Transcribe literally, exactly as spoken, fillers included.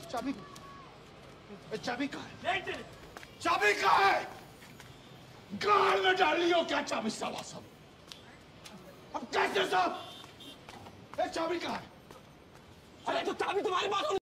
चाबी चाबी कहाँ है? चाबी कहाँ है? गाल में डाल लियो क्या चाबी साला सब? अब कैसे सब? चाबी कहाँ है? अरे तो चाबी तुम्हारे पास